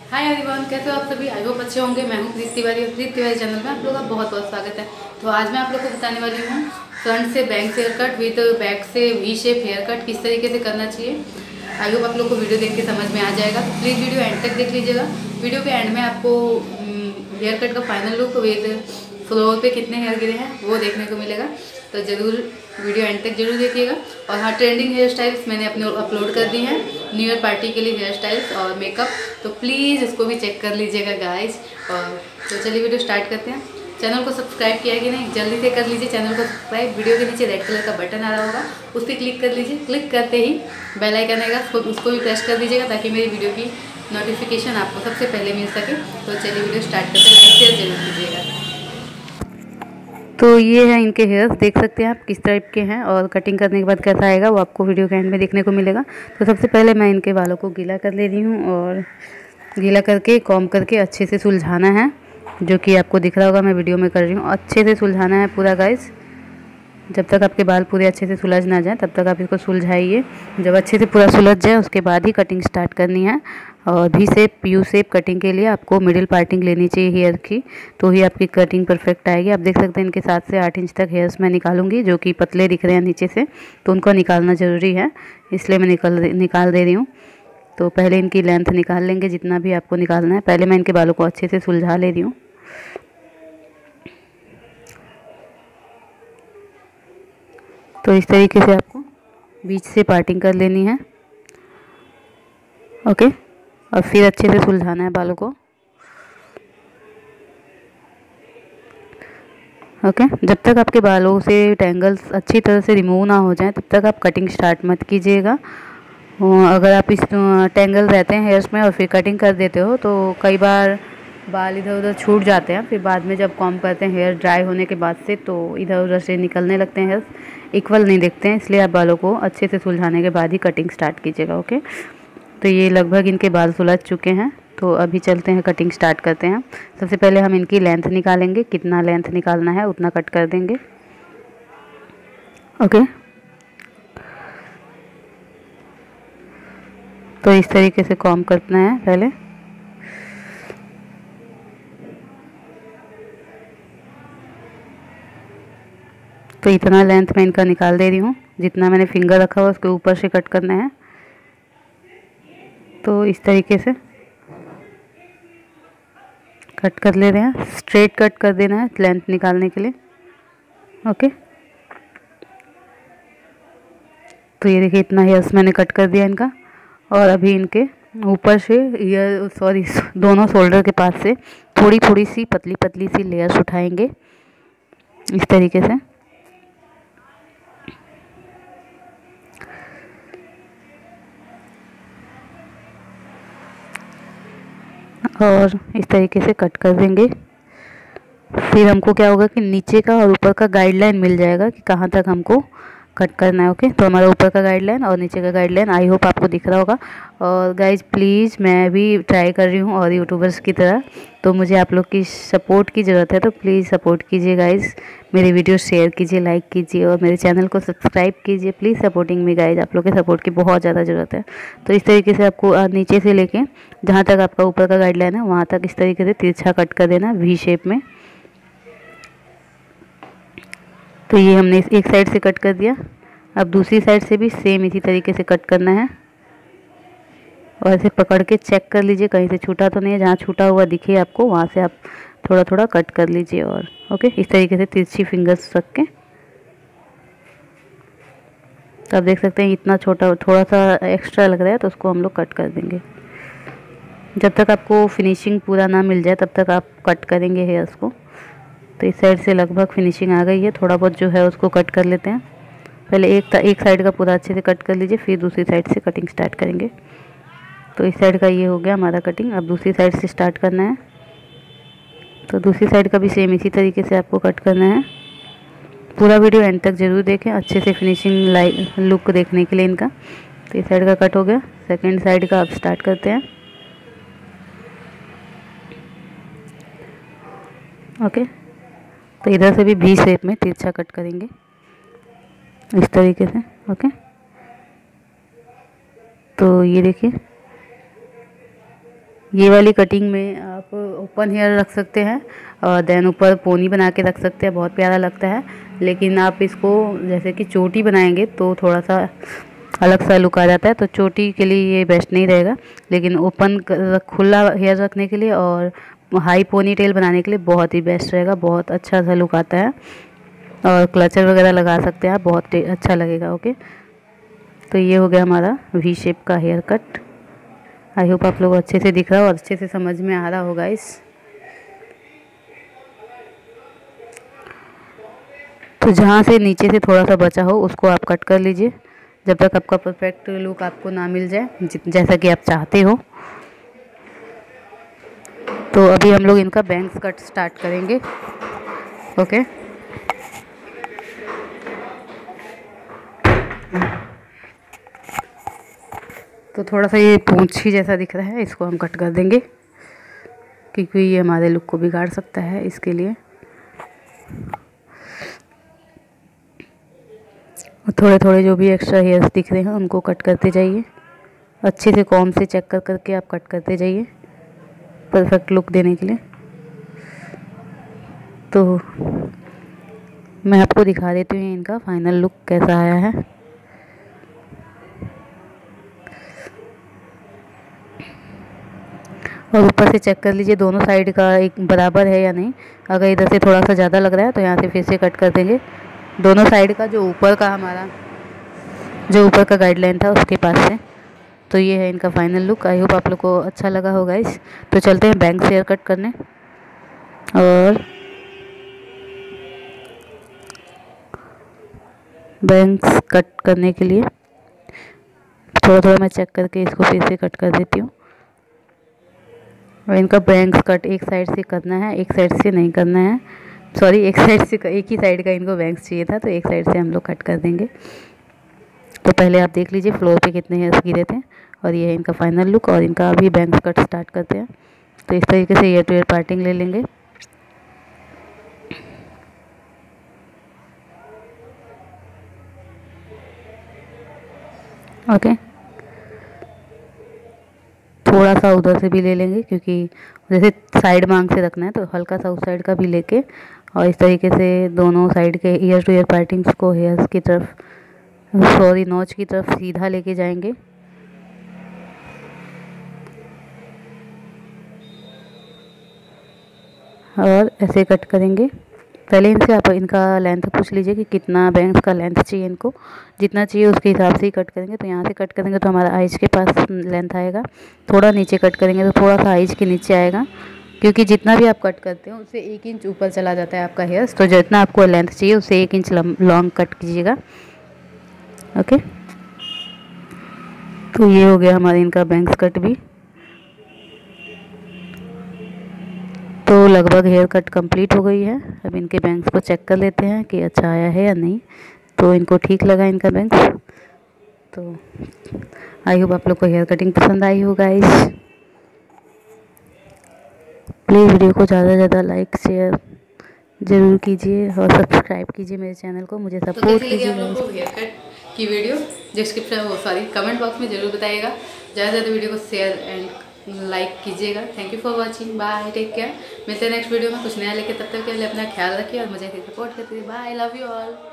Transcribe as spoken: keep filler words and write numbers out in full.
Hi everyone, कैसे हो आप सभी। आई होप अच्छे होंगे। मैं हूँ प्रीति तिवारी और प्रीति तिवारी चैनल में आप लोगों का बहुत बहुत स्वागत है। तो आज मैं आप लोग को बताने वाली हूँ फ्रंट से bangs hair cut with back से वी शेप हेयर कट किस तरीके से करना चाहिए। आई होप आप लोग को वीडियो देख के समझ में आ जाएगा, तो प्लीज़ वीडियो एंड तक देख लीजिएगा। वीडियो के एंड में आपको हेयर कट का फाइनल लुक विद फ्लोर पे कितने हेयर गिरे हैं वो देखने को मिलेगा। तो ज़रूर वीडियो एंड तक जरूर देखिएगा। और हाँ, ट्रेंडिंग हेयर स्टाइल्स मैंने अपने अपलोड कर दी हैं न्यू ईयर पार्टी के लिए, हेयर स्टाइल्स और मेकअप, तो प्लीज़ इसको भी चेक कर लीजिएगा गाइज। और तो चलिए वीडियो स्टार्ट करते हैं। चैनल को सब्सक्राइब किया कि नहीं, जल्दी से कर लीजिए चैनल को सब्सक्राइब। वीडियो के नीचे रेड कलर का बटन आ रहा होगा, उस पर क्लिक कर लीजिए। क्लिक करते ही बेल आइकन आएगा, उसको भी प्रेस कर दीजिएगा ताकि मेरी वीडियो की नोटिफिकेशन आपको सबसे पहले मिल सके। तो चलिए वीडियो स्टार्ट करते हैं। लाइक शेयर जरूर कीजिएगा। तो ये है इनके हेयर्स, देख सकते हैं आप किस टाइप के हैं और कटिंग करने के बाद कैसा आएगा वो आपको वीडियो के एंड में देखने को मिलेगा। तो सबसे पहले मैं इनके बालों को गीला कर ले रही हूँ और गीला करके कॉम करके अच्छे से सुलझाना है, जो कि आपको दिख रहा होगा मैं वीडियो में कर रही हूँ। अच्छे से सुलझाना है पूरा गाइस, जब तक आपके बाल पूरे अच्छे से सुलझ ना जाए तब तक आप इसको सुलझाइए। जब अच्छे से पूरा सुलझ जाए उसके बाद ही कटिंग स्टार्ट करनी है। और भी शेप यू शेप कटिंग के लिए आपको मिडिल पार्टिंग लेनी चाहिए हेयर की, तो ही आपकी कटिंग परफेक्ट आएगी। आप देख सकते हैं इनके सात से आठ इंच तक हेयर्स मैं निकालूंगी, जो कि पतले दिख रहे हैं नीचे से, तो उनको निकालना ज़रूरी है, इसलिए मैं निकल निकाल दे रही हूँ। तो पहले इनकी लेंथ निकाल लेंगे जितना भी आपको निकालना है। पहले मैं इनके बालों को अच्छे से सुलझा ले रही हूँ। तो इस तरीके से आपको बीच से पार्टिंग कर लेनी है, ओके। और फिर अच्छे से सुलझाना है बालों को, ओके। जब तक आपके बालों से टेंगल्स अच्छी तरह से रिमूव ना हो जाए तब तक आप कटिंग स्टार्ट मत कीजिएगा। अगर आप इस टेंगल रहते हैं हेयर्स में और फिर कटिंग कर देते हो तो कई बार बाल इधर उधर छूट जाते हैं। फिर बाद में जब कॉम करते हैं हेयर ड्राई होने के बाद से, तो इधर उधर से निकलने लगते हैं हेयर्स, इक्वल नहीं दिखते हैं। इसलिए आप बालों को अच्छे से सुलझाने के बाद ही कटिंग स्टार्ट कीजिएगा, ओके। तो ये लगभग इनके बाल सुलझ चुके हैं, तो अभी चलते हैं कटिंग स्टार्ट करते हैं। सबसे पहले हम इनकी लेंथ निकालेंगे, कितना लेंथ निकालना है उतना कट कर देंगे, ओके। तो इस तरीके से कॉम करना है पहले। तो इतना लेंथ मैं इनका निकाल दे रही हूँ, जितना मैंने फिंगर रखा हुआ उसके ऊपर से कट करना है। तो इस तरीके से कट कर ले रहे हैं, स्ट्रेट कट कर देना है लेंथ निकालने के लिए, ओके। तो ये देखिए इतना हेयर्स मैंने कट कर दिया इनका। और अभी इनके ऊपर से ईयर सॉरी दोनों शोल्डर के पास से थोड़ी थोड़ी सी पतली पतली सी लेयर्स उठाएंगे इस तरीके से, और इस तरीके से कट कर देंगे। फिर हमको क्या होगा कि नीचे का और ऊपर का गाइडलाइन मिल जाएगा कि कहाँ तक हमको कट करना है, ओके। तो हमारा ऊपर का गाइडलाइन और नीचे का गाइडलाइन आई होप आपको दिख रहा होगा। और गाइज प्लीज़, मैं भी ट्राई कर रही हूँ और यूट्यूबर्स की तरह, तो मुझे आप लोग की सपोर्ट की ज़रूरत है। तो प्लीज़ सपोर्ट कीजिए गाइज, मेरे वीडियो शेयर कीजिए, लाइक कीजिए और मेरे चैनल को सब्सक्राइब कीजिए। प्लीज़ सपोर्टिंग मी गाइज, आप लोग के सपोर्ट की बहुत ज़्यादा ज़रूरत है। तो इस तरीके से आपको नीचे से लेके जहाँ तक आपका ऊपर का गाइडलाइन है वहाँ तक इस तरीके से तिरछा कट कर देना वी शेप में। तो ये हमने एक साइड से कट कर दिया, अब दूसरी साइड से भी सेम इसी तरीके से कट करना है। और ऐसे पकड़ के चेक कर लीजिए कहीं से छूटा तो नहीं है, जहाँ छूटा हुआ दिखे आपको वहाँ से आप थोड़ा थोड़ा कट कर लीजिए। और ओके, इस तरीके से तिरछी फिंगर्स रख के। तो आप देख सकते हैं इतना छोटा थोड़ा सा एक्स्ट्रा लग रहा है, तो उसको हम लोग कट कर देंगे। जब तक आपको फिनिशिंग पूरा ना मिल जाए तब तक आप कट करेंगे हेयर्स को। तो इस साइड से लगभग फिनिशिंग आ गई है, थोड़ा बहुत जो है उसको कट कर लेते हैं। पहले एक एक साइड का पूरा अच्छे से कट कर लीजिए, फिर दूसरी साइड से कटिंग स्टार्ट करेंगे। तो इस साइड का ये हो गया हमारा कटिंग, अब दूसरी साइड से स्टार्ट करना है। तो दूसरी साइड का भी सेम इसी तरीके से आपको कट करना है। पूरा वीडियो एंड तक ज़रूर देखें अच्छे से फिनिशिंग लाइक लुक देखने के लिए इनका। तो इस साइड का कट हो गया, सेकेंड साइड का अब स्टार्ट करते हैं, ओके। तो इधर से भी वी शेप में तिरछा कट करेंगे इस तरीके से, ओके। तो ये देखिए ये वाली कटिंग में आप ओपन हेयर रख सकते हैं और देन ऊपर पोनी बना के रख सकते हैं, बहुत प्यारा लगता है। लेकिन आप इसको जैसे कि चोटी बनाएंगे तो थोड़ा सा अलग सा लुक आ जाता है, तो चोटी के लिए ये बेस्ट नहीं रहेगा। लेकिन ओपन खुला हेयर रखने के लिए और हाई पोनी टेल बनाने के लिए बहुत ही बेस्ट रहेगा, बहुत अच्छा सा लुक आता है। और क्लचर वगैरह लगा सकते हैं आप, बहुत अच्छा लगेगा। ओके, तो ये हो गया हमारा वी शेप का हेयर कट। आई होप आप लोग अच्छे से दिख रहा हो और अच्छे से समझ में आ रहा होगा इस। तो जहाँ से नीचे से थोड़ा सा बचा हो उसको आप कट कर लीजिए, जब तक आपका परफेक्ट लुक आपको ना मिल जाए जैसा कि आप चाहते हो। तो अभी हम लोग इनका बैंग्स कट स्टार्ट करेंगे। ओके, तो थोड़ा सा ये पूंछी जैसा दिख रहा है, इसको हम कट कर देंगे क्योंकि ये हमारे लुक को बिगाड़ सकता है, इसके लिए। थोड़े थोड़े जो भी एक्स्ट्रा हेयर्स दिख रहे हैं उनको कट करते जाइए, अच्छे से कॉम्ब से चेक कर करके आप कट करते जाइए परफेक्ट लुक देने के लिए। तो मैं आपको दिखा देती हूँ इनका फाइनल लुक कैसा आया है। और ऊपर से चेक कर लीजिए दोनों साइड का एक बराबर है या नहीं। अगर इधर से थोड़ा सा ज़्यादा लग रहा है तो यहाँ से फिर से कट कर देंगे दोनों साइड का, जो ऊपर का हमारा जो ऊपर का गाइडलाइन था उसके पास से। तो ये है इनका फाइनल लुक। आई होप आप लोग को अच्छा लगा होगा इस। तो चलते हैं बैंग्स हेयर कट करने। और बैंग्स कट करने के लिए थोड़ा थोड़ा मैं चेक करके इसको फिर से कट कर देती हूँ। और इनका बैंग्स कट एक साइड से करना है, एक साइड से नहीं करना है। सॉरी, एक साइड से, एक ही साइड का इनको बैंग्स चाहिए था, तो एक साइड से हम लोग कट कर देंगे। तो पहले आप देख लीजिए फ्लोर पे कितने हेयर्स गिरे थे। और ये है इनका फाइनल लुक। और इनका अभी बैंग्स कट स्टार्ट करते हैं। तो इस तरीके से ईयर टू ईयर पार्टिंग ले लेंगे। ओके, थोड़ा सा उधर से भी ले लेंगे क्योंकि जैसे साइड मांग से रखना है तो हल्का सा उस साइड का भी लेके और इस तरीके से दोनों साइड के ईयर टू ईयर पार्टिंग्स को हेयर्स की तरफ, सॉरी नोच की तरफ सीधा लेके जाएंगे। और ऐसे कट करेंगे। पहले इनसे आप इनका लेंथ पूछ लीजिए कि कितना बैंग्स का लेंथ चाहिए इनको, जितना चाहिए उसके हिसाब से ही कट करेंगे। तो यहाँ से कट करेंगे तो हमारा आइज के पास लेंथ आएगा, थोड़ा नीचे कट करेंगे तो थोड़ा सा आइज के नीचे आएगा, क्योंकि जितना भी आप कट करते हो उससे एक इंच ऊपर चला जाता है आपका हेयर्स। तो जितना आपको लेंथ चाहिए उससे एक इंच लॉन्ग कट कीजिएगा। ओके, तो ये हो गया हमारा इनका बैंग्स कट भी। तो लगभग हेयर कट कंप्लीट हो गई है। अब इनके बैंग्स को चेक कर लेते हैं कि अच्छा आया है या नहीं। तो इनको ठीक लगा इनका बैंग्स। तो आई होप आप लोग को हेयर कटिंग पसंद आई हो गाइस। प्लीज़ वीडियो को ज़्यादा से ज़्यादा लाइक शेयर ज़रूर कीजिए और सब्सक्राइब कीजिए मेरे चैनल को, मुझे सपोर्ट कीजिए। आप लोग को हेयर कट की वीडियो डिस्क्रिप्शन वो सॉरी कमेंट बॉक्स में ज़रूर बताइएगा। ज़्यादा से ज़्यादा वीडियो को शेयर एंड लाइक कीजिएगा। Thank you for watching, bye, take care. मिलते हैं नेक्स्ट वीडियो में कुछ नया लेके, तब तक के लिए अपना ख्याल रखिए और मुझे सपोर्ट करते रहिए। Bye, love you all.